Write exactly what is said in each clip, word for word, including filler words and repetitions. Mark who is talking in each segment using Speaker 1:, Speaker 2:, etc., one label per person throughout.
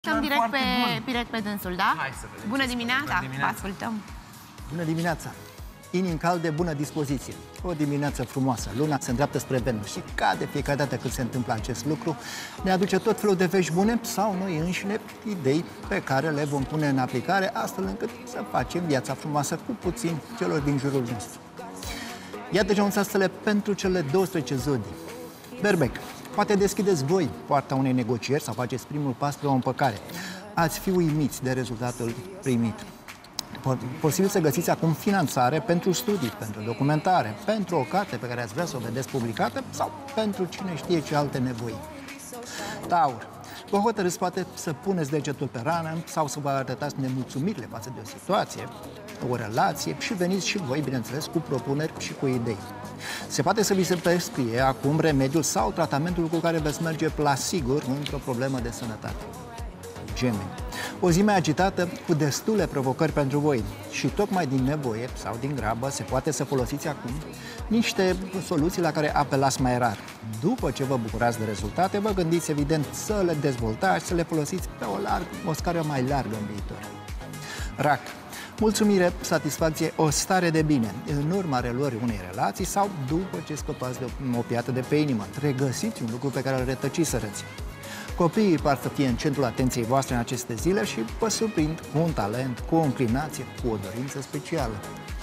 Speaker 1: Stăm direct pe, direct pe dânsul, da?
Speaker 2: Hai să vedem.
Speaker 1: Bună dimineața,
Speaker 2: Bună dimineața.
Speaker 1: vă ascultăm.
Speaker 3: Bună dimineața! Inimi calde, bună dispoziție. O dimineață frumoasă. Luna se îndreaptă spre Venus și ca de fiecare dată când se întâmplă acest lucru, ne aduce tot felul de vești bune sau noi înșine idei pe care le vom pune în aplicare astfel încât să facem viața frumoasă cu puțin celor din jurul nostru. Iată ce anunțați pentru cele douăsprezece zodii. Berbec, poate deschideți voi poarta unei negocieri sau faceți primul pas spre o împăcare. Ați fi uimiți de rezultatul primit. Posibil să găsiți acum finanțare pentru studii, pentru documentare, pentru o carte pe care ați vrea să o vedeți publicată sau pentru cine știe ce alte nevoi. Taur, vă hotărâți poate să puneți degetul pe rană sau să vă arătați nemulțumirile față de o situație, o relație și veniți și voi, bineînțeles, cu propuneri și cu idei. Se poate să vi se prescrie acum remediul sau tratamentul cu care veți merge la sigur într-o problemă de sănătate. Gemeni, o zi mai agitată cu destule provocări pentru voi și tocmai din nevoie sau din grabă se poate să folosiți acum niște soluții la care apelați mai rar. După ce vă bucurați de rezultate, vă gândiți evident să le dezvoltați, să le folosiți pe o, larg, o scară mai largă în viitor. Rac, mulțumire, satisfacție, o stare de bine în urma reluării unei relații sau după ce scăpați de o piatră de pe inimă. Regăsiți un lucru pe care îl rătăciserăți. Copiii par să fie în centrul atenției voastre în aceste zile și vă surprind cu un talent, cu o înclinație, cu o dorință specială.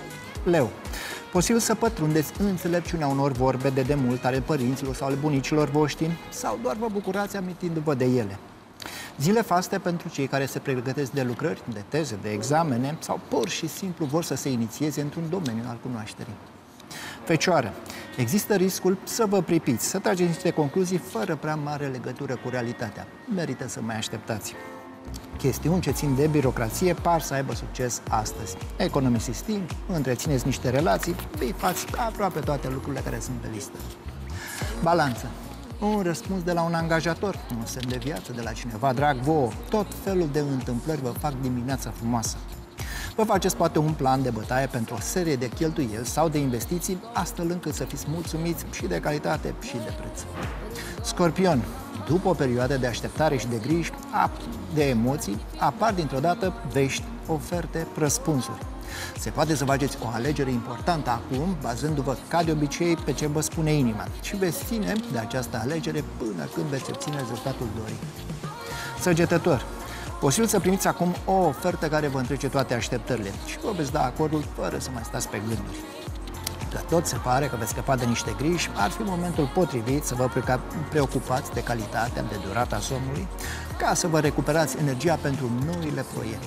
Speaker 3: Leu, posibil să pătrundeți înțelepciunea unor vorbe de demult ale părinților sau ale bunicilor voștri sau doar vă bucurați amintindu-vă de ele. Zile faste pentru cei care se pregătesc de lucrări, de teze, de examene sau pur și simplu vor să se inițieze într-un domeniu al cunoașterii. Fecioară, există riscul să vă pripiți, să trageți niște concluzii fără prea mare legătură cu realitatea. Merită să mai așteptați. Chestiuni ce țin de birocrație par să aibă succes astăzi. Economisiți timp, întrețineți niște relații, bifați aproape toate lucrurile care sunt pe listă. Balanță. Un răspuns de la un angajator, un semn de viață de la cineva drag vouă. Tot felul de întâmplări vă fac dimineața frumoasă. Vă faceți poate un plan de bătaie pentru o serie de cheltuieli sau de investiții, astfel încât să fiți mulțumiți și de calitate și de preț. Scorpion, după o perioadă de așteptare și de griji, de emoții, apar dintr-o dată vești, oferte, răspunsuri. Se poate să faceți o alegere importantă acum, bazându-vă ca de obicei pe ce vă spune inima și veți ține de această alegere până când veți obține rezultatul dorit. Săgetător, posibil să primiți acum o ofertă care vă întrece toate așteptările și vă veți da acordul fără să mai stați pe gânduri. Că tot se pare că veți scăpa de niște griji, ar fi momentul potrivit să vă preocupați de calitatea, de durata somnului, ca să vă recuperați energia pentru noile proiecte.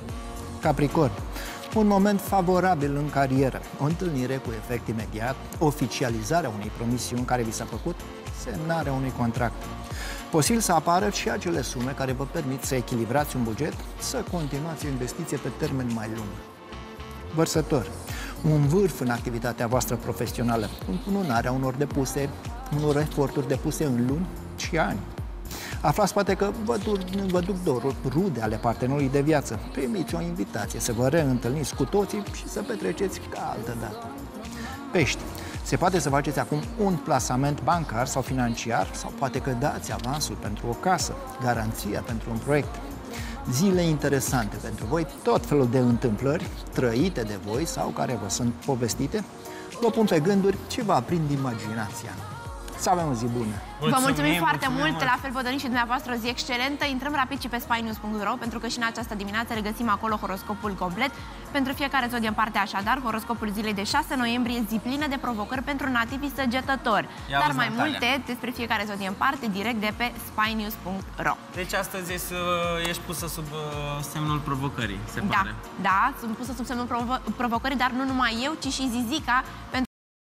Speaker 3: Capricorn, un moment favorabil în carieră, o întâlnire cu efect imediat, oficializarea unei promisiuni care vi s-a făcut, semnarea unui contract. Posibil să apară și acele sume care vă permit să echilibrați un buget, să continuați o investiție pe termen mai lung. Vărsător, un vârf în activitatea voastră profesională, încununarea unor depuse, unor eforturi depuse în luni și ani. Aflați poate că vă, dur, vă duc dorul rude ale partenerului de viață. Primiți o invitație să vă reîntâlniți cu toții și să petreceți ca altă dată. Pești, se poate să faceți acum un plasament bancar sau financiar sau poate că dați avansul pentru o casă, garanția pentru un proiect. Zile interesante pentru voi, tot felul de întâmplări trăite de voi sau care vă sunt povestite, vă pun pe gânduri și vă aprind imaginația. Să avem o zi bună!
Speaker 1: Mulțumim, vă mulțumim foarte
Speaker 2: mulțumim
Speaker 1: mult, mult, la fel vă dorim și dumneavoastră o zi excelentă. Intrăm rapid și pe spy news punct ro, pentru că și în această dimineață regăsim acolo horoscopul complet pentru fiecare zodie în parte. Așadar, horoscopul zilei de șase noiembrie, zi plină de provocări pentru nativii săgetători.
Speaker 2: Ia
Speaker 1: Dar mai
Speaker 2: Natalia.
Speaker 1: multe despre fiecare zodie în parte direct de pe spy news punct ro.
Speaker 2: Deci astăzi ești, ești pusă sub semnul provocării, se
Speaker 1: Da,
Speaker 2: pare.
Speaker 1: da, sunt pusă sub semnul provo provocării, dar nu numai eu, ci și Zizica, pentru